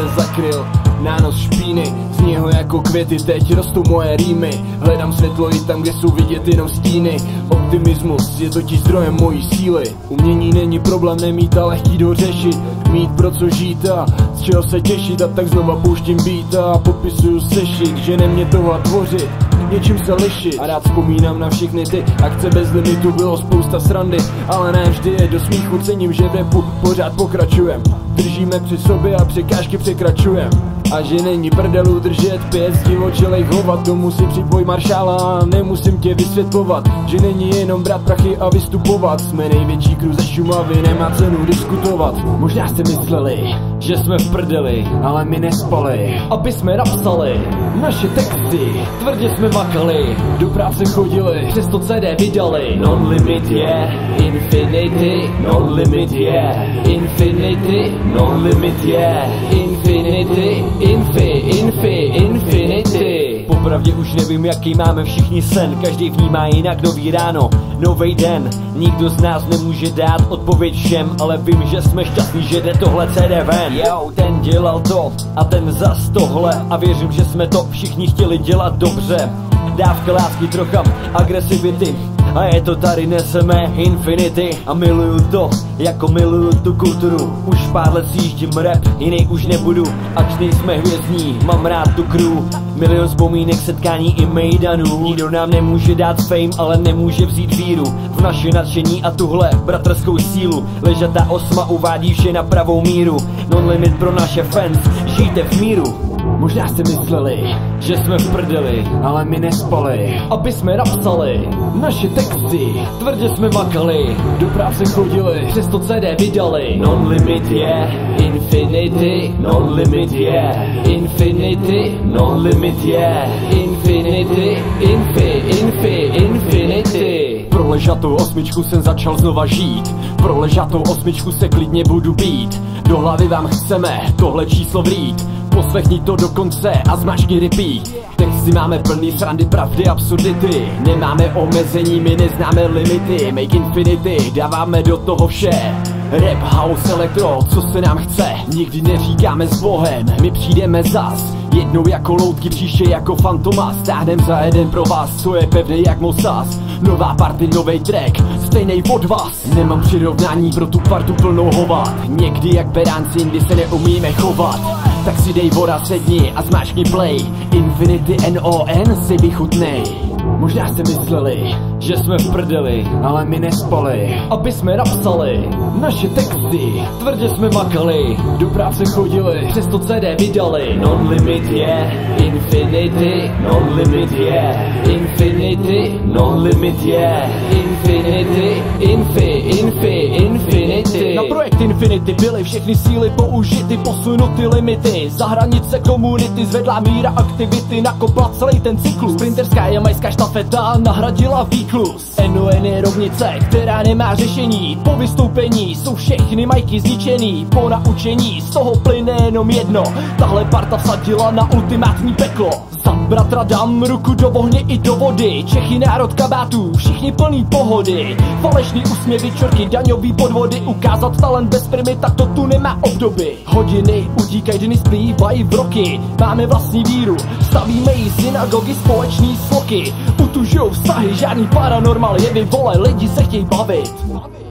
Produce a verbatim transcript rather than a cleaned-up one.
se zakryl nános špíny, z něho jako květy teď rostou moje rýmy. Hledám světlo i tam, kde jsou vidět jenom stíny. Optimismus je totiž zdrojem mojí síly. Umění není problém nemít a lehký dořešit. Mít pro co žít a z čeho se těšit. A tak znova pouštím beat a popisuju sešit, že nemě toho tvořit, něčím se lišit. A rád vzpomínám na všechny ty akce bez limitu. Bylo spousta srandy, ale ne vždy je do smíchu. Cením, že v rapu pořád pokračujem. Držíme při sobě a překážky překračujem. A že není prdelu držet pěst divočelej hovat. Domů si připoj maršála a nemusím tě vysvětlovat, že není jenom brát prachy a vystupovat. Jsme největší crew ze Šumavy, nemá cenu diskutovat. Možná jste mysleli, že jsme v prdeli, ale my nespali, aby jsme napsali naše texty. Tvrdě jsme makali, do práce chodili, přesto C D vydali. Non-limit je yeah, infinity, non-limit je yeah, infinity, non-limit je yeah, infinity, infi, infi, infinity. Popravdě už nevím, jaký máme všichni sen. Každý vnímá jinak nový ráno, novej den. Nikdo z nás nemůže dát odpověď všem, ale vím, že jsme šťastní, že jde tohle C D ven. Jo, ten dělal to a ten zas tohle. A věřím, že jsme to všichni chtěli dělat dobře. Dávka lásky, trocha agresivity, a je to tady, neseme infinity. A miluju to, jako miluju tu kulturu. Už pár let sjíždím rap, jiný už nebudu. Ač nejsme hvězdní, mám rád tu crew. Milion vzpomínek, setkání i mejdanů. Nikdo nám nemůže dát fame, ale nemůže vzít víru v naše nadšení a tuhle bratrskou sílu. Ležatá osma uvádí vše na pravou míru. Non-limit pro naše fans, žijte v míru. Možná jste mysleli, že jsme v prdeli, ale my nespali, aby jsme napsali naše texty. Tvrdě jsme makali, do práce chodili, přesto C D vydali. Non-limit je yeah, infinity, non-limit je yeah, infinity, non-limit je yeah, infinity, infi, infi, infinity. Pro ležatou osmičku jsem začal znova žít, pro ležatou osmičku se klidně budu být. Do hlavy vám chceme tohle číslo vrít, poslechni to do konce a zmačkni repeat. Texty máme plný srandy, pravdy, absurdity. Nemáme omezení, my neznáme limity. Make infinity, dáváme do toho vše. Rap, house, elektro, co se nám chce. Nikdy neříkáme s Bohem, my přijdeme zas. Jednou jako loutky, příště jako fantoma. Stáhnem za jeden pro vás, co je pevný jak mosas. Nová party, novej track, stejnej od vás. Nemám přirovnání pro tu partu plnou hovat. Někdy jak beránci, jindy se neumíme chovat. Tak si dej voda, sedni a zmáčkni play. Infinity N O N si vychutnej. Možná jste mysleli, že jsme v prdeli, ale my nespali, aby jsme napsali naše texty. Tvrdě jsme makali, do práce chodili, přesto C D vydali. Non-limit je yeah, infinity, non-limit je yeah, infinity, non-limit je yeah, infinity, infi, infi, infinity. Na projekt Infinity byly všechny síly použity, posunuty limity. Za hranice komunity zvedla míra aktivity, nakopla celý ten cyklus. Sprinterská jamajská štafeta nahradila výklus. N O N je rovnice, která nemá řešení. Po vystoupení jsou všechny majky zničený. Po naučení z toho plyne jenom jedno. Tahle parta vsadila na ultimátní peklo. Za bratra dám ruku do ohně i do vody. Čechy národ kabátů, všichni plný pohody. Falešný úsměvy, čorky, daňový podvody. Ukázat talent bez primy, tak to tu nemá obdoby. Hodiny utíkají, dny splývají v roky. Máme vlastní víru, stavíme jí synagogy, společní sloky. Utužujou vztahy, žádný paranormal jevy, vole, lidi se chtějí bavit.